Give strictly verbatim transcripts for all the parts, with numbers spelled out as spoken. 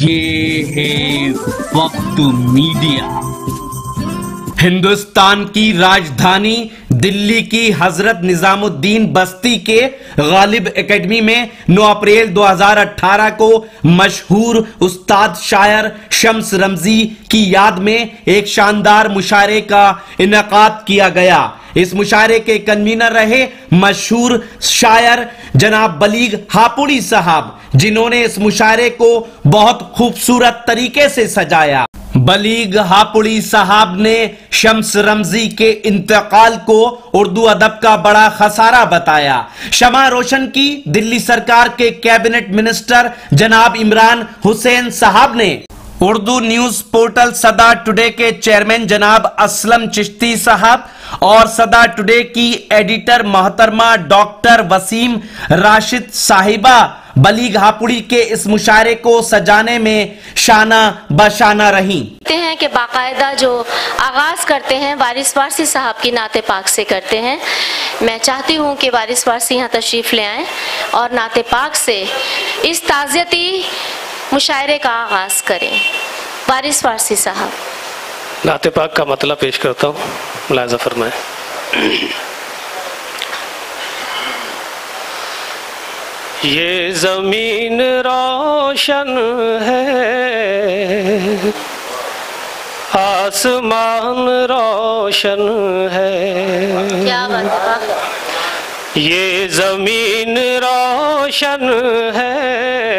یہ ہے وقت میڈیا۔ ہندوستان کی راجدھانی دلی کی حضرت نظام الدین بستی کے غالب اکیڈمی میں نو اپریل دو ہزار اٹھارہ کو مشہور استاد شاعر شمس رمزی کی یاد میں ایک شاندار مشاعرے کا انعقاد کیا گیا۔ اس مشاعرے کے کنوینر رہے مشہور شاعر جناب بلیغ ہاپوڑی صاحب، جنہوں نے اس مشاعرے کو بہت خوبصورت طریقے سے سجایا۔ بلیغ ہاپوڑی صاحب نے شمس رمزی کے انتقال کو اردو ادب کا بڑا خسارہ بتایا۔ شمع روشن کی دلی سرکار کے کیبنٹ منسٹر جناب عمران حسین صاحب نے، Urdu news portal Sada today کے چیئرمین جناب اسلم چشتی صاحب اور صدا ٹوڈے کی ایڈیٹر محترمہ ڈاکٹر وسیم راشد صاحبہ بلیغ ہاپوڑی کے اس مشاعرے کو سجانے میں شانہ بشانہ رہیں۔ کہتے ہیں کہ باقاعدہ جو آغاز کرتے ہیں وارث وارثی صاحب کی نعت پاک سے کرتے ہیں۔ میں چاہتی ہوں کہ وارث وارثی یہاں تشریف لے آئیں اور نعت پاک سے اس تعزیتی مشاعرے کا آغاز کریں۔ وارث وارثی صاحب۔ نعت پاک کا مطلب پیش کرتا ہوں، ملاحظہ فرمائیں۔ یہ زمین روشن ہے، آسمان روشن ہے، کیا بات ہے۔ یہ زمین روشن ہے،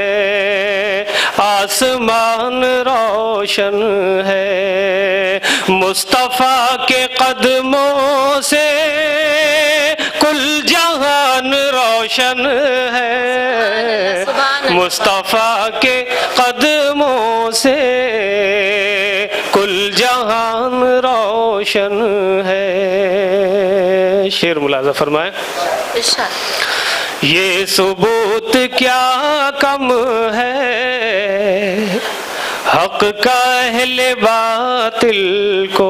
آسمان روشن ہے، مصطفیٰ کے قدموں سے کل جہان روشن ہے، مصطفیٰ کے قدموں سے کل جہان روشن ہے۔ شعر ملاحظہ فرمائیں۔ یہ ثبوت کیا کم ہے حق کا اہل باطل کو،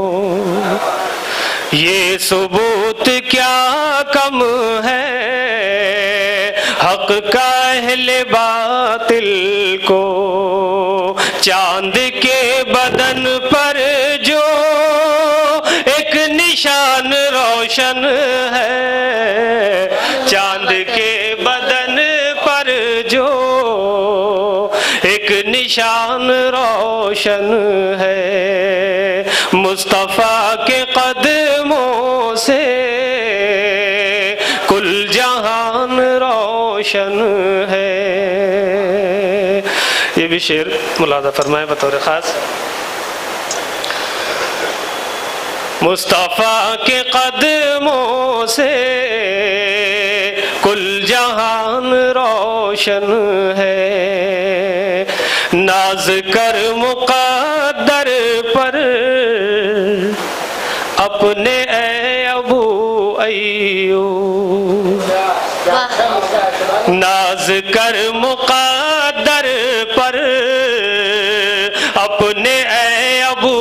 یہ ثبوت کیا کم ہے حق کا اہل باطل کو، چاند کے بدن پر جو ایک نشان روشن ہے، چاند کے بدن پر جو ایک نشان روشن ہے، مصطفیٰ کے قدموں سے کل جہان روشن ہے۔ یہ بھی شعر ملاحظہ فرمائیں بطور خاص۔ مصطفیٰ کے قدموں سے کل جہان روشن ہے، ناز کر مقدر پر اپنے اے ابو ایوب، ناز کر مقدر پر اپنے اے ابو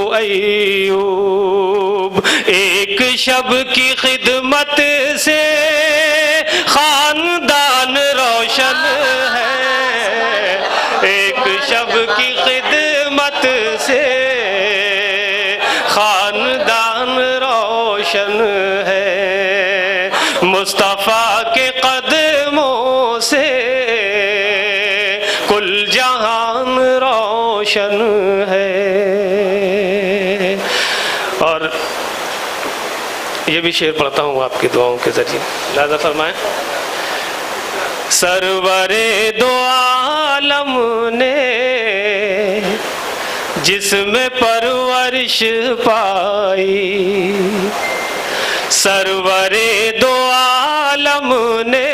ایوب، ایک شب کی خدمت سے خاندان روشن ہے، ایک شب کی خدمت سے خاندان روشن ہے، مصطفیٰ کے قدموں سے کل جہان روشن ہے۔ اور یہ بھی شعر پڑھتا ہوں آپ کی دعاؤں کے ذریعے، لہذا فرمائیں۔ سرور دو عالم نے جس میں پرورش پائی، سرور دو عالم نے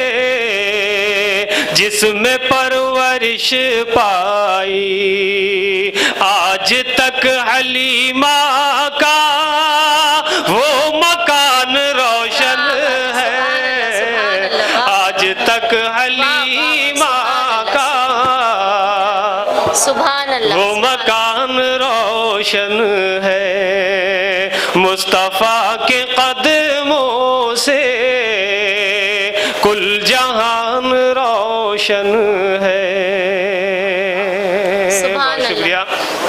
جس میں پرورش پائی، آج تک حلیمہ کا وہ مکان روشن ہے، آج تک حلیمہ کا وہ مکان روشن ہے، مصطفیٰ کے قدموں سے کل جہان روشن ہے۔ شکریہ.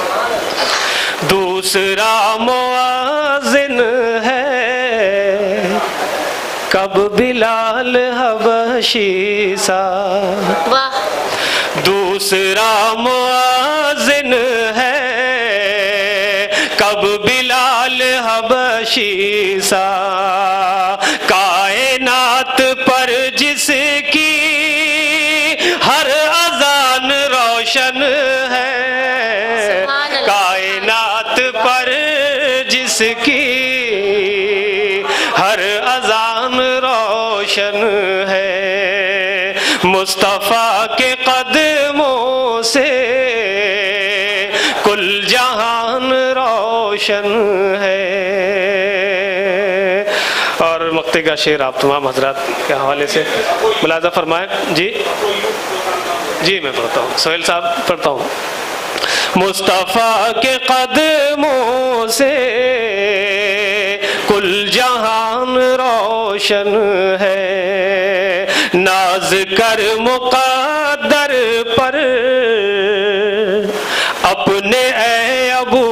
دوسرا مؤذن ہے کب بلال حبشی سا. واہ. دوسرا مؤذن ہے کب بلال حبشی سا. کائنات پر جس کی ہر اذان روشن ہے. کائنات پر جس کی ہر اذان روشن ہے. مصطفیٰ کے قدموں سے کل جہان روشن ہے. اور مقطع کا شعر آپ تمام حضرات کے حوالے سے ملاحظہ فرمائیں. جی جی میں پڑھتا ہوں. سہیل صاحب پڑھتا ہوں. مصطفیٰ کے قدموں سے کل جہان روشن ہے. ناز کر مقدر پر اپنے اے ابو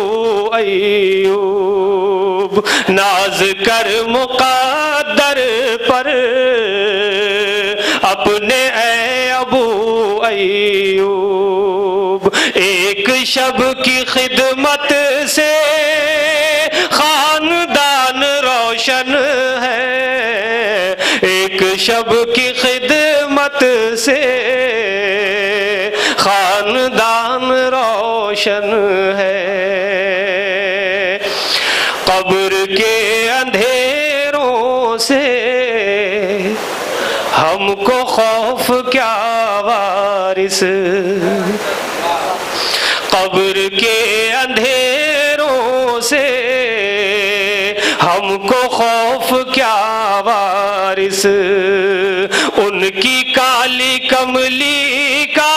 ایوب. ناز کر مقدر پر اپنے اے ابو ایوب. ایک شب کی خدمت سے خاندان روشن ہے. ایک شب کی خدمت سے خاندان روشن ہے. قبر کے اندھیروں سے ہم کو خوف کیا وارث. قبر کے اندھیروں سے ہم کو خوف کیا وارث. ان کی کالی کملی کا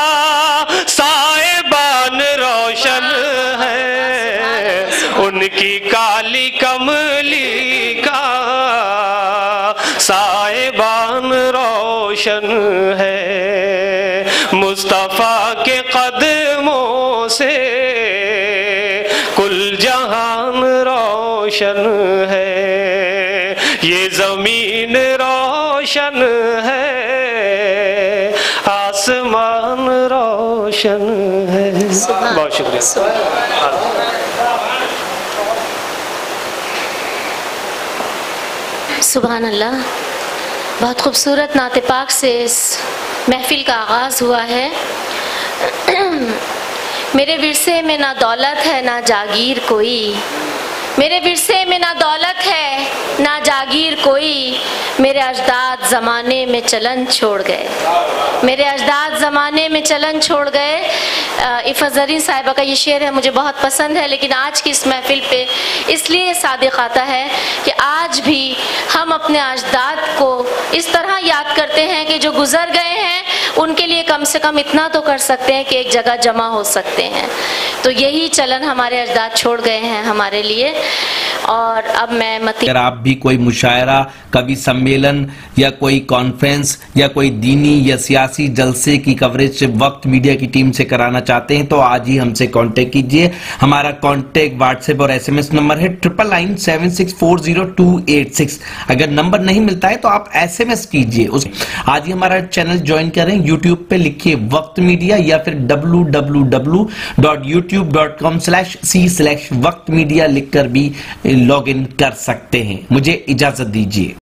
سائبان روشن ہے. ان کی کالی کملی کا سائبان روشن ہے. مصطفیٰ کے قدموں سے کل جہان روشن ہے. یہ زمین روشن ہے, آسمان روشن ہے. بہت شکریہ. سبحان اللہ. بہت خوبصورت نعت پاک سے اس محفل کا آغاز ہوا ہے. میرے ورثے میں نہ دولت ہے نہ جاگیر کوئی, میرے ورثے میں نہ دولت ہے نہ جاگیر کوئی, میرے اجداد زمانے میں چلن چھوڑ گئے, میرے اجداد زمانے میں چلن چھوڑ گئے. عفت زرین صاحبہ کا یہ شعر ہے, مجھے بہت پسند ہے, لیکن آج کی اس محفل پہ اس لیے صادق آتا ہے کہ آج بھی ہم اپنے اجداد کو اس طرح یاد کرتے ہیں کہ جو گزر گئے ہیں ان کے لیے کم سے کم اتنا تو کر سکتے ہیں کہ ایک جگہ جمع ہو سکتے ہیں. تو یہی چلن ہمارے اجداد چھوڑ گئے ہیں ہمارے لیے. اور اب میں متی, اگر آپ بھی کوئی مشاعرہ, کبھی سمیلن یا کوئی کانفرنس یا کوئی دینی یا سیاسی جلسے کی کوریج وقت میڈیا کی ٹیم سے کرانا چاہتے ہیں تو آج ہی ہم سے کانٹیکٹ کیجئے. ہمارا کانٹیکٹ واٹس ایپ اور ایس ایم ایس نمبر ہے triple nine seven six four zero two eight six. اگر نمبر نہیں ملتا ہے تو آپ ایس ایم ایس کیجئے. آج ہی ہمارا چینل جوائن کریں, یوٹیوب پہ لکھیے وقت میڈیا یا پھر W W W dot YouTube dot com slash C slash Waqt media لکھ کر بھی لاگ ان کر سکتے ہیں. مجھے اجازت دیجیے.